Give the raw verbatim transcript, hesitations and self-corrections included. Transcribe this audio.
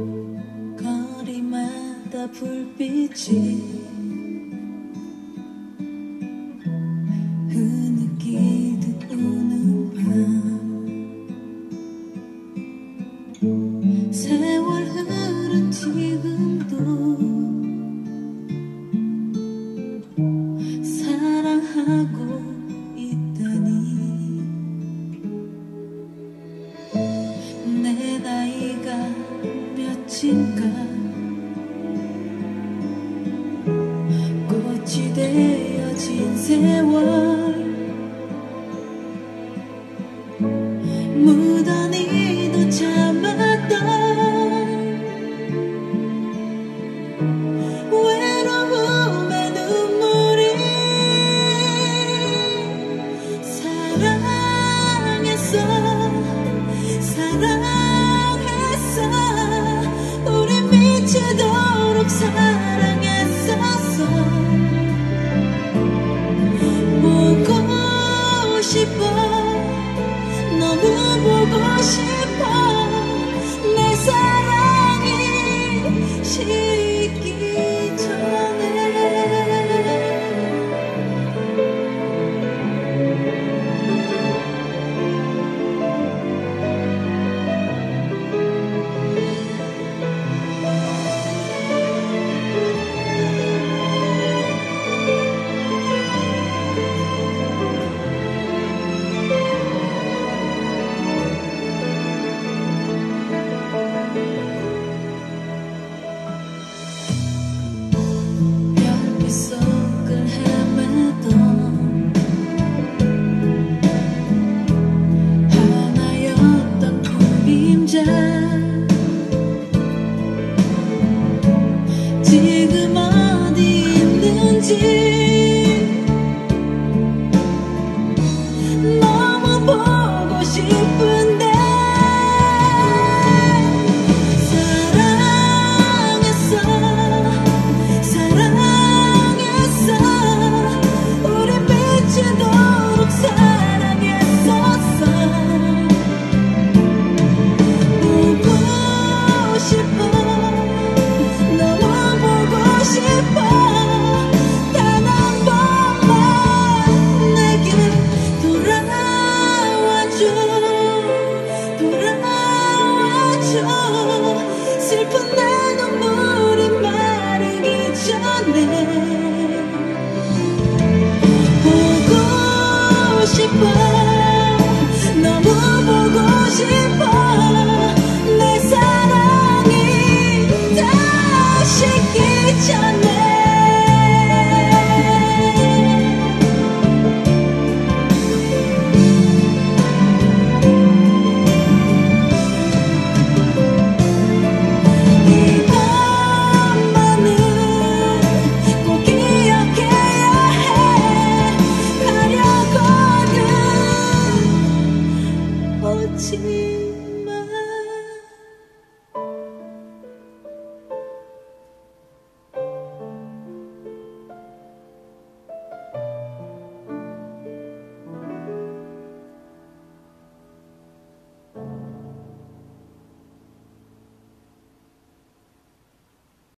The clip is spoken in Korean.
거리마다 불빛이 흐느끼듯 우는 밤, 세월 흐른 지금도 사랑하고 있다니. 내 나이가 몇인가, 꽃이 되어진 세월, 무던히도 참았던 외로움의 눈물이 사랑했어, 사랑했어. 우린 미치도록 사랑했었어. 보고 싶어, 너무 보고 싶어. 내 사랑이 식기 전에. 속을 헤매던 하나였던 그림자, 지금 어디 있는지 너무 보고 싶은데. 사랑했어, 사랑 미치도록 사랑했었어. 보고 싶어, 너무 보고 싶어. 단 한 번만 내게 돌아와줘, 돌아와줘. 슬픈 내 눈물이 마르기 전에. 싶어, 너무 보고 싶어.